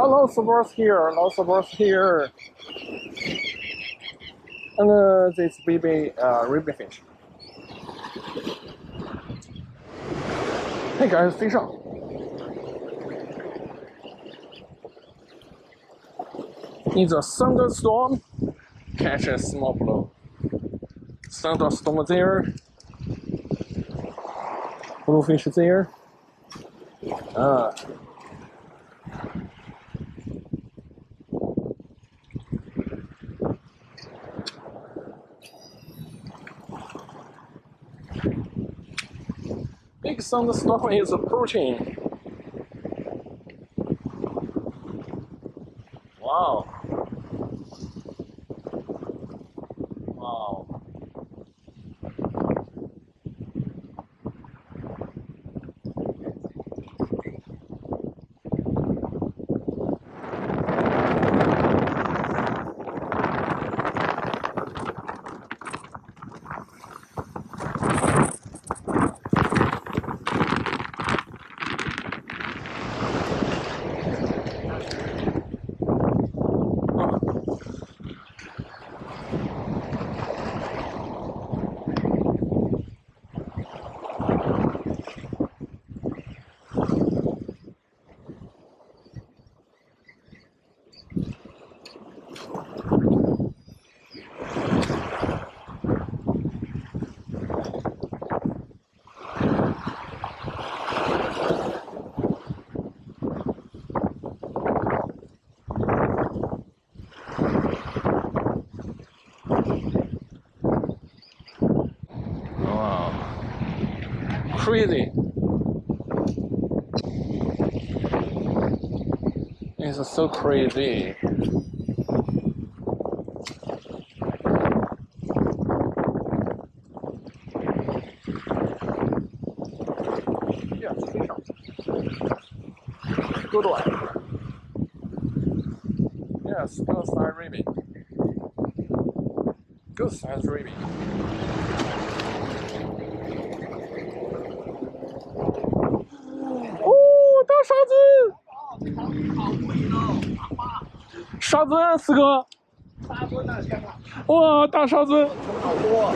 lots of birds here, lots of birds here. And this baby ribbon fish. Hey guys, fish on. In the thunderstorm, catch a small blow. Thunderstorm there. Bluefish there. Big thunderstorm is approaching. Wow. Wow. Crazy. It's so crazy. Yeah, good one. Yes, good size ribbon. Good size ribbon.哦，大傻子！傻子，四哥！哇，大傻子！ 好多，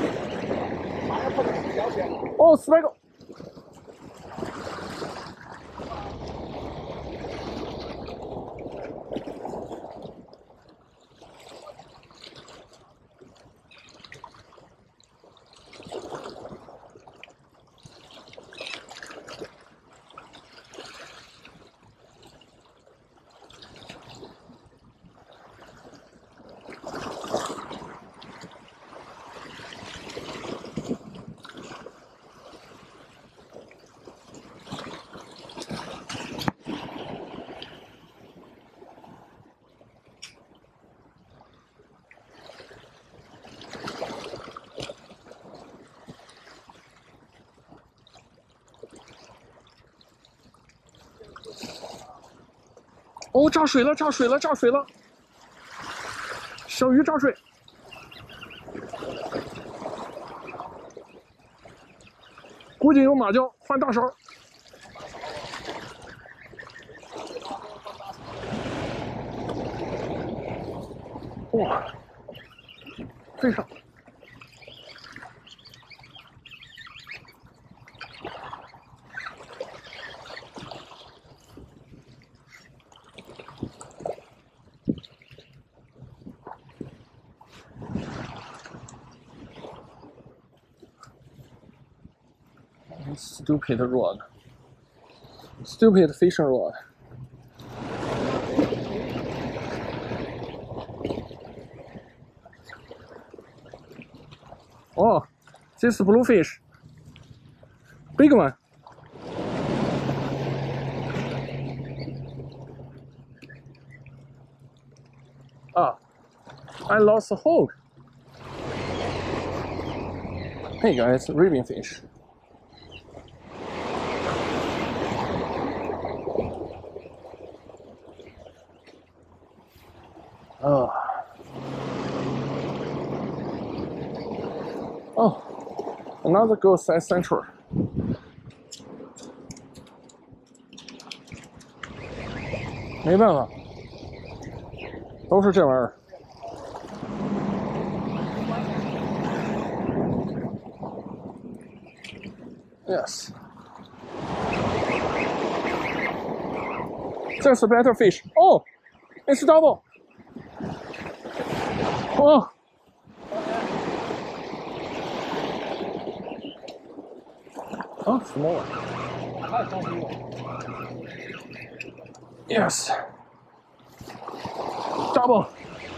哦，400个。哦，炸水了，炸水了，炸水了！小鱼炸水。估计有马鲛，换大勺。哇，飞上！Stupid rod. Stupid fishing rod. Oh, this bluefish. Big one. Ah, I lost a hook. Hey guys, ribbon fish. Oh, another good size central. 都是这玩意儿。Yes. There's a better fish. Oh, it's double. Oh. Oh, smaller. Yes. Double.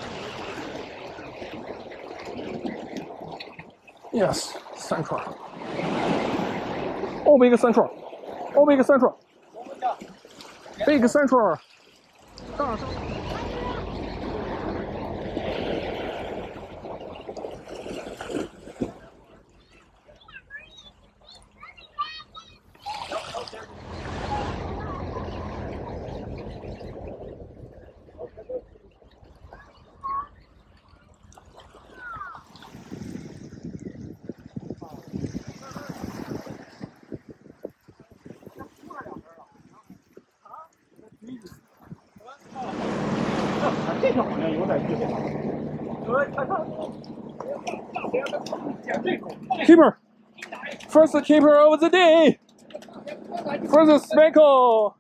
Yes, central. Oh, big central. Oh, big central. Big central. 大声。 这个好像有点意思。 Keeper, first keeper of the day, for the speckle.